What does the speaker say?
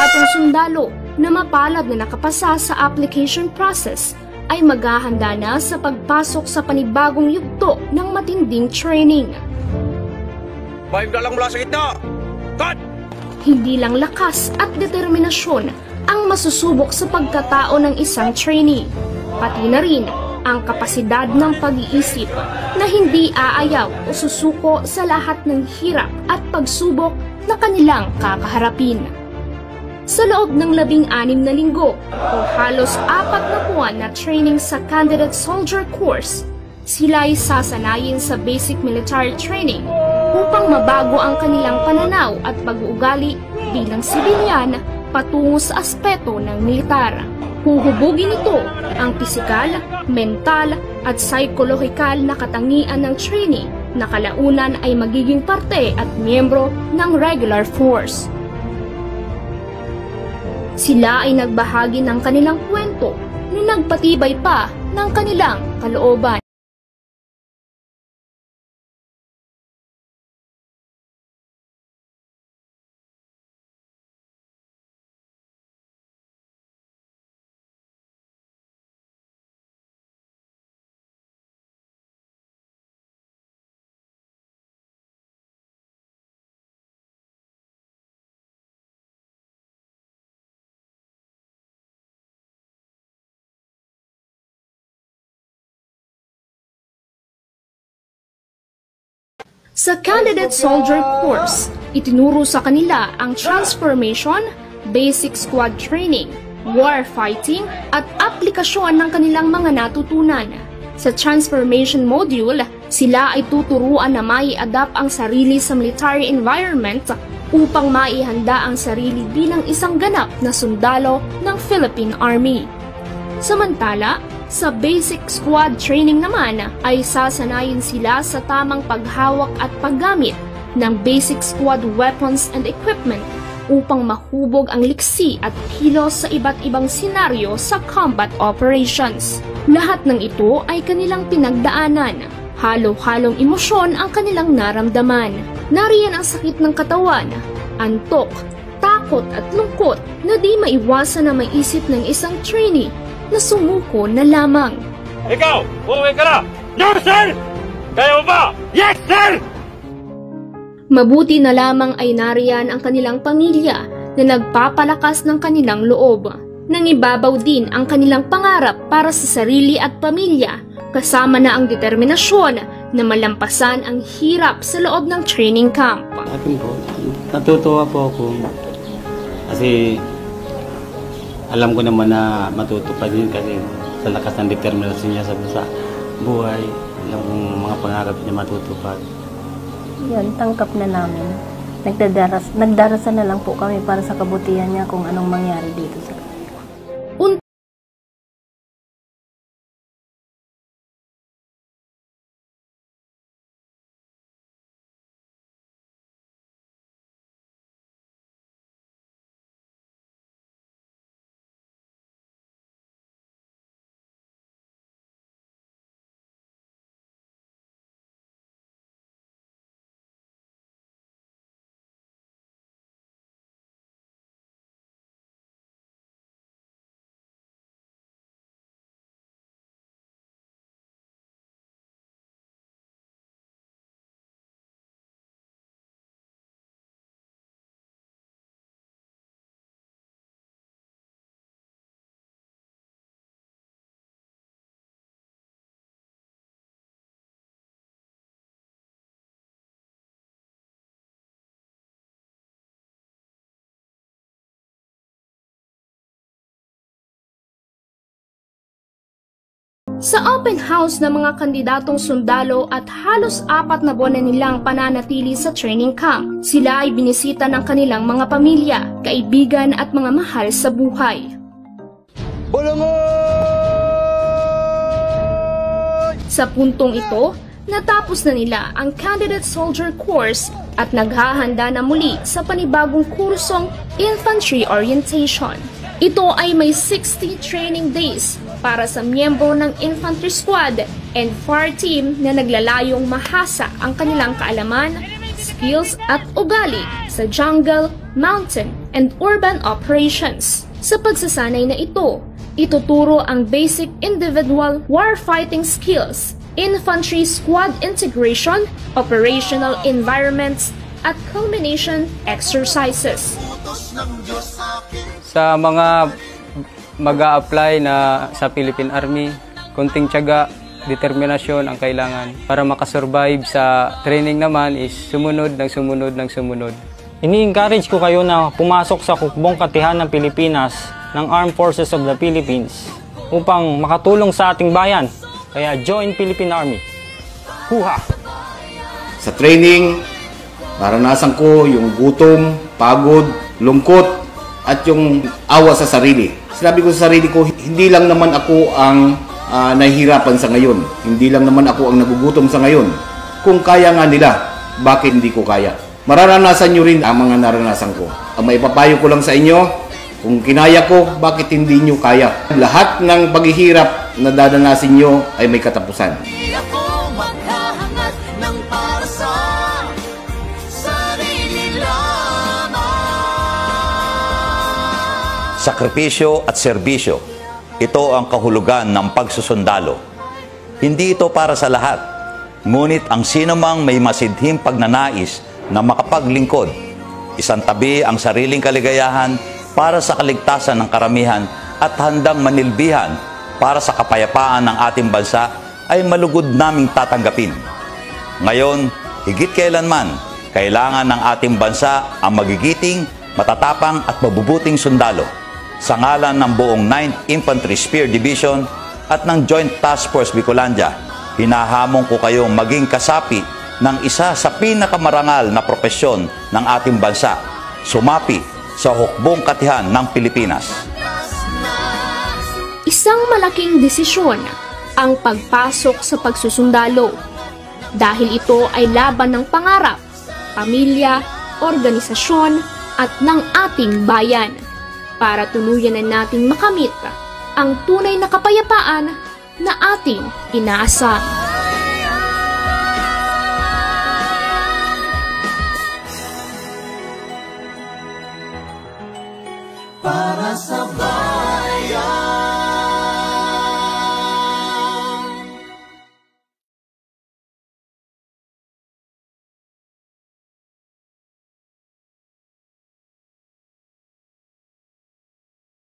kandidatong sundalo na mapalad na nakapasa sa application process ay maghahanda na sa pagpasok sa panibagong yugto ng matinding training. 5 na lang mula sa gitna! Cut! Hindi lang lakas at determinasyon ang masusubok sa pagkatao ng isang trainee, pati na rin ang kapasidad ng pag-iisip na hindi aayaw o susuko sa lahat ng hirap at pagsubok na kanilang kakaharapin. Sa loob ng 16 na linggo o halos 4 na buwan na training sa Candidate Soldier Course, sila ay sasanayin sa basic military training upang mabago ang kanilang pananaw at pag-uugali bilang sibilyan patungo sa aspeto ng militar. Huhubugin ito ang pisikal, mental at psikolohikal na katangian ng trainee na kalaunan ay magiging parte at miyembro ng regular force. Sila ay nagbahagi ng kanilang kwento na nagpatibay pa ng kanilang kalooban. Sa Candidate Soldier Course, itinuro sa kanila ang transformation, basic squad training, war fighting, at aplikasyon ng kanilang mga natutunan. Sa transformation module, sila ay tuturuan na mai-adapt ang sarili sa military environment upang maihanda ang sarili bilang isang ganap na sundalo ng Philippine Army. Samantala, sa basic squad training naman ay sasanayin sila sa tamang paghawak at paggamit ng basic squad weapons and equipment upang mahubog ang liksi at kilos sa iba't ibang senaryo sa combat operations. Lahat ng ito ay kanilang pinagdaanan. Halo-halong emosyon ang kanilang naramdaman. Nariyan ang sakit ng katawan, antok, takot at lungkot na di maiwasan na maisip ng isang trainee na sumuko na lamang. Ikaw! Uuwi ka na! No, sir! Kaya mo ba? Yes, sir! Mabuti na lamang ay nariyan ang kanilang pamilya na nagpapalakas ng kanilang loob. Nangibabaw din ang kanilang pangarap para sa sarili at pamilya, kasama na ang determinasyon na malampasan ang hirap sa loob ng training camp. Akin po, natutuwa po ako kasi alam ko naman na matutupad din kasi sa lakas ng determinasyon niya sa buhay, alam kong mga pangarap niya matutupad. Yun, tangkap na namin. Nagdarasal na lang po kami para sa kabutihan niya kung anong mangyari dito sa Sa open house ng mga kandidatong sundalo at halos 4 na buwan na nilang pananatili sa training camp, sila ay binisita ng kanilang mga pamilya, kaibigan at mga mahal sa buhay. Sa puntong ito, natapos na nila ang Candidate Soldier Course at naghahanda na muli sa panibagong kursong Infantry Orientation. Ito ay may 60 training days para sa miyembro ng Infantry Squad and Fire Team na naglalayong mahasa ang kanilang kaalaman, skills at ugali sa jungle, mountain, and urban operations. Sa pagsasanay na ito, ituturo ang basic individual warfighting skills, infantry squad integration, operational environments, at culmination exercises. Sa mga mag-a-apply na sa Philippine Army, konting tiyaga, determinasyon ang kailangan. Para makasurvive sa training naman is sumunod ng sumunod ng sumunod. Ini-encourage ko kayo na pumasok sa hukbong katihan ng Pilipinas ng Armed Forces of the Philippines upang makatulong sa ating bayan. Kaya join Philippine Army. Huha! Sa training, naranasan ko yung gutom, pagod, lungkot, at yung awa sa sarili. Sinabi ko sa sarili ko, hindi lang naman ako ang nahihirapan sa ngayon. Hindi lang naman ako ang nagugutom sa ngayon. Kung kaya nga nila, bakit hindi ko kaya? Mararanasan nyo rin ang mga naranasan ko. Ang maipapayo ko lang sa inyo, kung kinaya ko, bakit hindi nyo kaya? Lahat ng paghihirap na dadanasin nyo ay may katapusan. Sakripisyo at serbisyo, ito ang kahulugan ng pagsusundalo. Hindi ito para sa lahat, ngunit ang sinumang may masidhing pagnanais na makapaglingkod, isang tabi ang sariling kaligayahan para sa kaligtasan ng karamihan at handang manilbihan para sa kapayapaan ng ating bansa ay malugod naming tatanggapin. Ngayon, higit kailanman, kailangan ng ating bansa ang magigiting, matatapang at mabubuting sundalo. Sa ngalan ng buong 9th Infantry Spear Division at ng Joint Task Force Bicolandia, hinahamon ko kayong maging kasapi ng isa sa pinakamarangal na propesyon ng ating bansa, sumapi sa hukbong katihan ng Pilipinas. Isang malaking desisyon ang pagpasok sa pagsusundalo dahil ito ay laban ng pangarap, pamilya, organisasyon at ng ating bayan para tuluyan na nating makamit ang tunay na kapayapaan na ating inaasam. Para sa